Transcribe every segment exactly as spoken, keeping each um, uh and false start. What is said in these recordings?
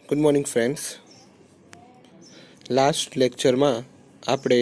Good morning friends. Last લેક્ચરમાં આપણે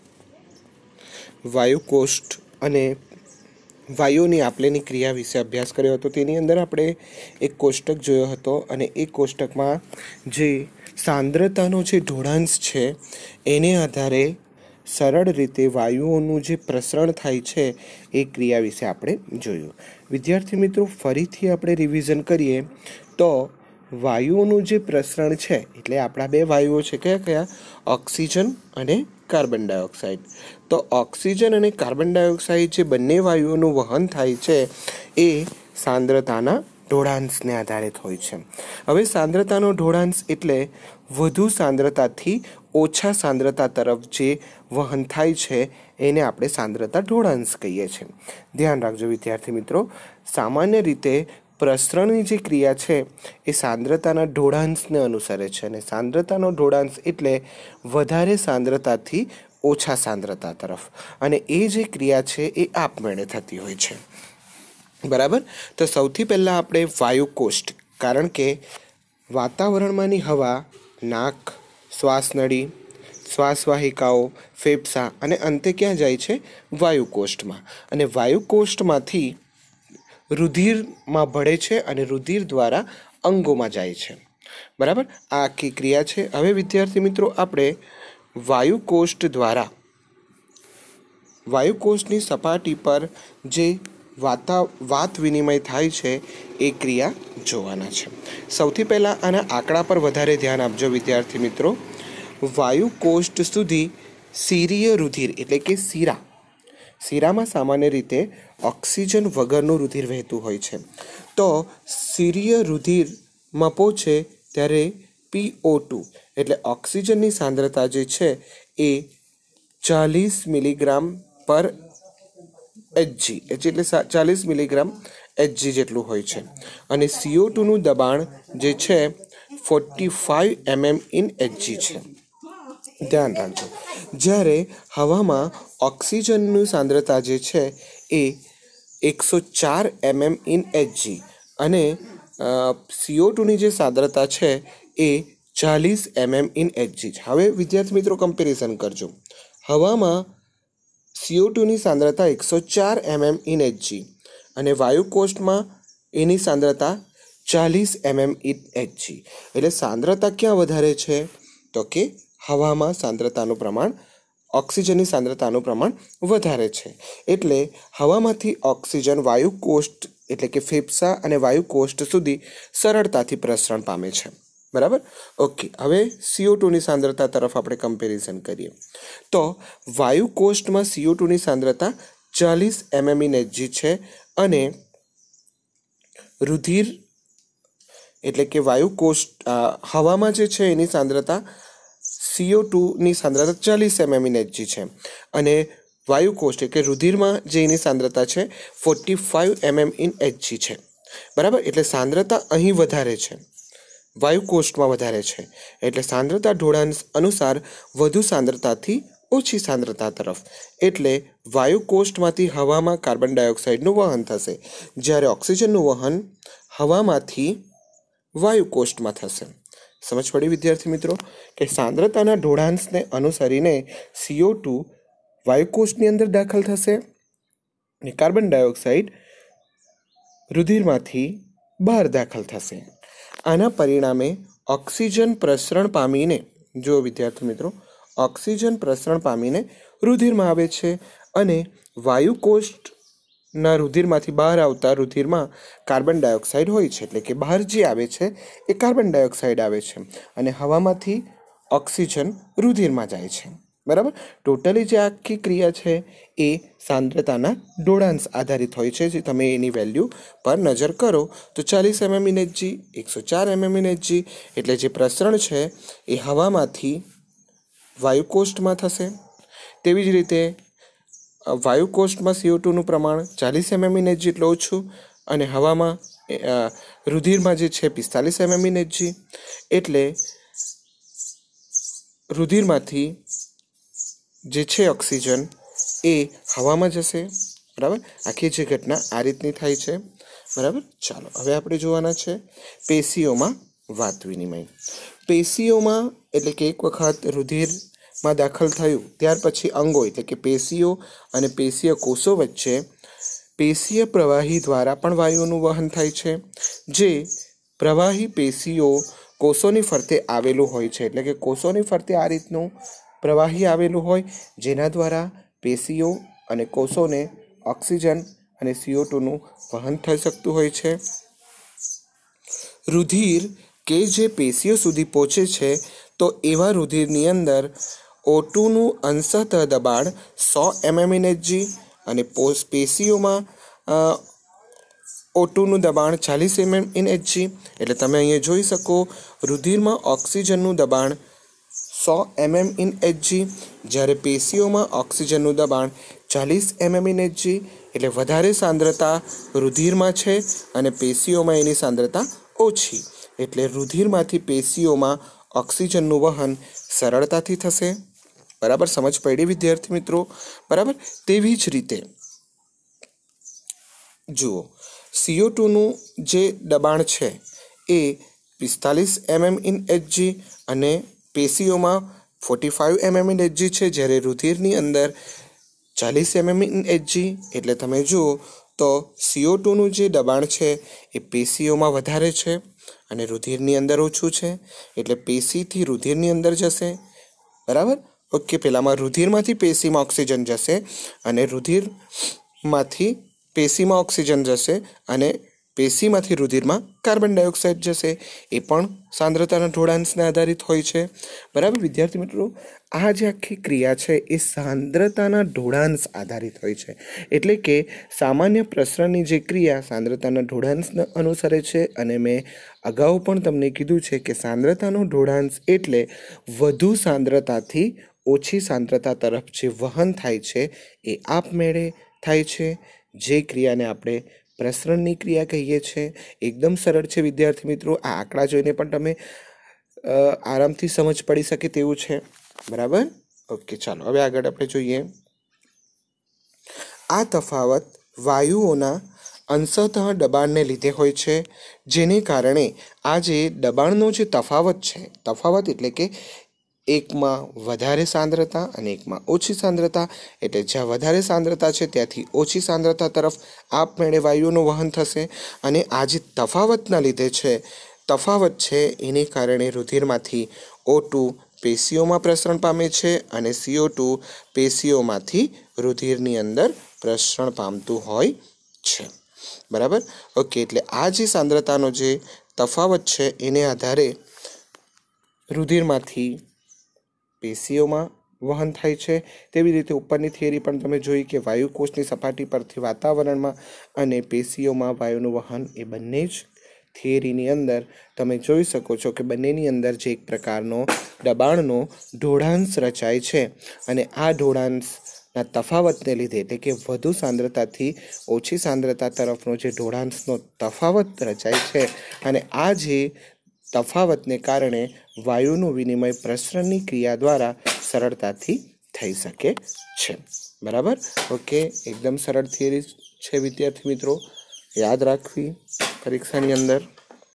વાયુકોષ્ઠ અને વાયુઓની આપલેની ક્રિયા વિશે અભ્યાસ કર્યો હતો. તેની અંદર આપણે એક કોષ્ટક જોયો હતો અને એ કોષ્ટકમાં જે સાંદ્રતાનો જે ઢોળાંશ છે એને આધારે સરળ રીતે વાયુઓનું જે પ્રસરણ થાય છે એ ક્રિયા વિશે આપણે જોયું. વિદ્યાર્થી મિત્રો, ફરીથી આપણે રિવિઝન કરીએ તો વાયુઓનું જે પ્રસરણ છે એટલે આપણા બે વાયુઓ છે, કયા કયા? ઓક્સિજન અને કાર્બન ડાયોક્સાઇડ. તો ઓક્સિજન અને કાર્બન ડાયોક્સાઇડ જે બંને વાયુઓનું વહન થાય છે એ સાંદ્રતાના ઢોળાંશને આધારિત હોય છે. હવે સાંદ્રતાનો ઢોળાંશ એટલે વધુ સાંદ્રતાથી ઓછા સાંદ્રતા તરફ જે વહન થાય છે એને આપણે સાંદ્રતા ઢોળાંશ કહીએ છીએ. ધ્યાન રાખજો વિદ્યાર્થી મિત્રો, સામાન્ય રીતે પ્રસરણની જે ક્રિયા છે એ સાંદ્રતાના ઢોળાંશને અનુસરે છે અને સાંદ્રતાનો ઢોળાંશ એટલે વધારે સાંદ્રતાથી ઓછા સાંદ્રતા તરફ, અને એ જે ક્રિયા છે એ આપમેળે થતી હોય છે. બરાબર. તો સૌથી પહેલાં આપણે વાયુકોષ્ઠ, કારણ કે વાતાવરણમાંની હવા નાક, શ્વાસનળી, શ્વાસવાહિકાઓ, ફેફસા અને અંતે ક્યાં જાય છે? વાયુકોષ્ઠમાં. અને વાયુકોષ્ઠમાંથી રુધિરમાં ભળે છે અને રુધિર દ્વારા અંગોમાં જાય છે. બરાબર, આ આખી ક્રિયા છે. હવે વિદ્યાર્થી મિત્રો, આપણે વાયુકોષ્ઠ દ્વારા વાયુકોષ્ઠની સપાટી પર જે વાતા વાત વિનિમય થાય છે એ ક્રિયા જોવાના છે. સૌથી પહેલાં આના આંકડા પર વધારે ધ્યાન આપજો વિદ્યાર્થી મિત્રો. વાયુકોષ્ઠ સુધી શિરીય રુધિર એટલે કે શિરા શિરામાં સામાન્ય રીતે ઓક્સિજન વગરનું રુધિર વહેતું હોય છે. તો શિરીય રુધિરમાં પહોંચે ત્યારે પી ઓ ટુ એટલે ઓક્સિજનની સાંદ્રતા જે છે એ ચાલીસ મિલીગ્રામ પર એચજી એટલે ચાલીસ મિલીગ્રામ એચજી જેટલું હોય છે. અને સીઓ ટુનું દબાણ જે છે forty five mm in Hg છે. ધ્યાન રાખજો, જ્યારે હવામાં ઓક્સિજનની સાંદ્રતા જે છે એ એકસો ચાર એમએમ ઇન એચજી અને સીઓ ટુની જે સાંદ્રતા છે એ ચાલીસ એમએમ ઇન એચજી છે. હવે વિદ્યાર્થી મિત્રો કમ્પેરિઝન કરજો. હવામાં સીઓ ટુની સાંદ્રતા એકસો ચાર એમએમ ઇન એચજી અને વાયુકોષ્ઠમાં એની સાંદ્રતા ચાલીસ એમએમ ઇન એચજી. એટલે સાંદ્રતા ક્યાં વધારે છે? તો કે હવામાં સાંદ્રતાનું પ્રમાણ, ઓક્સિજનની સાંદ્રતાનું પ્રમાણ વધારે છે. એટલે હવામાંથી ઓક્સિજન વાયુકોષ્ઠ એટલે કે ફેફસા અને વાયુકોષ્ઠ સુધી સરળતાથી પ્રસરણ પામે છે. બરાબર, ઓકે. હવે સીઓ ટુની સાંદ્રતા તરફ આપણે કમ્પેરિઝન કરીએ તો વાયુકોષ્ઠમાં સીઓ ટુની સાંદ્રતા ચાલીસ એમએમ ઇન એચજી છે અને રુધિર એટલે કે વાયુકોષ્ઠ હવામાં જે છે એની સાંદ્રતા સીઓ ટુની સાંદ્રતા ચાલીસ એમએમ ઇન એચજી છે અને વાયુકોષ્ઠ એટલે રુધિરમાં જે એની સાંદ્રતા છે forty five mm in Hg છે. બરાબર, એટલે સાંદ્રતા અહીં વધારે છે, વાયુકોષ્ઠમાં વધારે છે. એટલે સાંદ્રતા ઢોળાંશ અનુસાર વધુ સાંદ્રતાથી ઓછી સાંદ્રતા તરફ, એટલે વાયુકોષ્ઠમાંથી હવામાં કાર્બન ડાયોક્સાઇડનું વહન થશે, જ્યારે ઓક્સિજનનું વહન હવામાંથી વાયુકોષ્ઠમાં થશે. સમજ પડી વિદ્યાર્થી મિત્રો કે સાંદ્રતાના ઢોળાંશને અનુસરીને સીઓ ટુ વાયુકોષ્ઠની અંદર દાખલ થશે અને કાર્બન ડાયોક્સાઇડ રુધિરમાંથી બહાર દાખલ થશે. આના પરિણામે ઓક્સિજન પ્રસરણ પામીને જો વિદ્યાર્થી મિત્રો ઓક્સિજન પ્રસરણ પામીને રુધિરમાં આવે છે અને વાયુકોષ્ઠના રુધિરમાંથી બહાર આવતા રુધિરમાં કાર્બન ડાયોક્સાઇડ હોય છે. એટલે કે બહાર જે આવે છે એ કાર્બન ડાયોક્સાઇડ આવે છે અને હવામાંથી ઓક્સિજન રુધિરમાં જાય છે. બરાબર, ટોટલી જે આખી ક્રિયા છે એ સાંદ્રતાના ઢોળાંશ આધારિત હોય છે. જે તમે એની વેલ્યુ પર નજર કરો તો ચાલીસ એમએમ ઇન એચજી, એકસો ચાર એમએમ ઇન એચજી એટલે જે પ્રસરણ છે એ હવામાંથી વાયુકોષ્ઠમાં થશે. તેવી જ રીતે વાયુકોષ્ઠમાં સીઓ ટુનું પ્રમાણ ચાલીસ એમએમ ઇન એચજી એટલે ઓછું અને હવામાં રુધિરમાં જે છે પિસ્તાલીસ એમએમ ઇન એચજી એટલે રુધિરમાંથી જે છે ઓક્સિજન એ હવામાં જશે. બરાબર, આખી જે ઘટના આ રીતની થાય છે. બરાબર, ચાલો હવે આપણે જોવાના છે પેશીઓમાં વાત વિનિમય. પેશીઓમાં એટલે કે એક વખત રુધિરમાં દાખલ થયું ત્યાર પછી અંગો એટલે કે પેશીઓ અને પેશીય કોષો વચ્ચે પેશીય પ્રવાહી દ્વારા પણ વાયુઓનું વહન થાય છે. જે પ્રવાહી પેશીઓ કોષોની ફરતે આવેલું હોય છે એટલે કે કોષોની ફરતે આ રીતનું પ્રવાહી આવેલું હોય જેના દ્વારા પેશીઓ અને કોષોને ઓક્સિજન અને સીઓ ટુનું વહન થઈ શકતું હોય છે. રુધિર કે જે પેશીઓ સુધી પહોંચે છે તો એવા રુધિરની અંદર ઓ ટુનું અંશતઃ દબાણ સો એમએમ ઇન એચજી અને પેશીઓમાં ઓ ટુનું દબાણ ચાલીસ એમએમ ઇન એચજી. એટલે તમે અહીંયા જોઈ શકો રુધિરમાં ઓક્સિજનનું દબાણ સો એમએમ ઇન એચજી જ્યારે પેશીઓમાં ઓક્સિજનનું દબાણ ચાલીસ એમએમ ઇન એચજી. એટલે વધારે સાંદ્રતા રુધિરમાં છે અને પેશીઓમાં એની સાંદ્રતા ઓછી. એટલે રુધિરમાંથી પેશીઓમાં ઓક્સિજનનું વહન સરળતાથી થશે. બરાબર, સમજ પડી વિદ્યાર્થી મિત્રો? બરાબર. તેવી જ રીતે જુઓ, સીઓ ટુનું જે દબાણ છે એ પિસ્તાલીસ એમએમ ઇન એચજી અને પેશીઓમાં forty five mm in Hg છે, જ્યારે રુધિરની અંદર ચાલીસ એમએમ ઇન એચજી. એટલે તમે જુઓ તો સીઓ ટુનું જે દબાણ છે એ પેશીઓમાં વધારે છે અને રુધિરની અંદર ઓછું છે. એટલે પેશીથી રુધિરની અંદર જશે. બરાબર, ઓકે. પહેલામાં રુધિરમાંથી પેશીમાં ઓક્સિજન જશે અને રુધિરમાંથી પેશીમાં ઓક્સિજન જશે અને પેશીમાંથી રુધિરમાં કાર્બન ડાયોક્સાઇડ જશે. એ પણ સાંદ્રતાના ઢોળાંશને આધારિત હોય છે. બરાબર વિદ્યાર્થી મિત્રો, આ જે આખી ક્રિયા છે એ સાંદ્રતાના ઢોળાંશ આધારિત હોય છે. એટલે કે સામાન્ય પ્રસરણની જે ક્રિયા સાંદ્રતાના ઢોળાંશને અનુસરે છે. અને મેં અગાઉ પણ તમને કીધું છે કે સાંદ્રતાનો ઢોળાંશ એટલે વધુ સાંદ્રતાથી ઓછી સાંદ્રતા તરફ જે વહન થાય છે એ આપમેળે થાય છે, જે ક્રિયાને આપણે પ્રસરણની ક્રિયા કહીએ છીએ. એકદમ સરળ છે વિદ્યાર્થી મિત્રો. આ આંકડા જોઈને પણ તમે આરામથી સમજ પડી શકે તેવું છે. બરાબર, ઓકે. ચાલો હવે આગળ આપણે જોઈએ. આ તફાવત વાયુઓના અંશતઃ દબાણને લીધે હોય છે, જેને કારણે આ જે દબાણનો જે તફાવત છે, તફાવત એટલે કે એકમાં વધારે સાંદ્રતા અને એકમાં ઓછી સાંદ્રતા. એટલે જ્યાં વધારે સાંદ્રતા છે ત્યાંથી ઓછી સાંદ્રતા તરફ આપમેળે વાયુઓનું વહન થશે. અને આ જે તફાવતના લીધે છે, તફાવત છે એને કારણે રુધિરમાંથી ઓ ટુ પેશીઓમાં પ્રસરણ પામે છે અને સીઓ ટુ પેશીઓમાંથી રુધિરની અંદર પ્રસરણ પામતું હોય છે. બરાબર, ઓકે. એટલે આ જે સાંદ્રતાનો જે તફાવત છે એને આધારે રુધિરમાંથી પેશીઓમાં વહન થાય છે. તેવી રીતે ઉપરની થિયરી પણ તમે જોઈ કે વાયુકોષની સપાટી પરથી વાતાવરણમાં અને પેશીઓમાં વાયુનું વહન એ બંને જ થિયરીની અંદર તમે જોઈ શકો છો કે બંનેની અંદર જે એક પ્રકારનો દબાણનો ઢોળાંશ રચાય છે અને આ ઢોળાંશના તફાવતને લીધે એટલે કે વધુ સાંદ્રતાથી ઓછી સાંદ્રતા તરફનો જે ઢોળાંશનો તફાવત રચાય છે અને આ જે તફાવતને કારણે વાયુનું વિનિમય પ્રસરણની ક્રિયા દ્વારા સરળતાથી થઈ શકે છે. બરાબર, ઓકે. એકદમ સરળ થિયરી છે વિદ્યાર્થી મિત્રો, યાદ રાખવી પરીક્ષાની અંદર.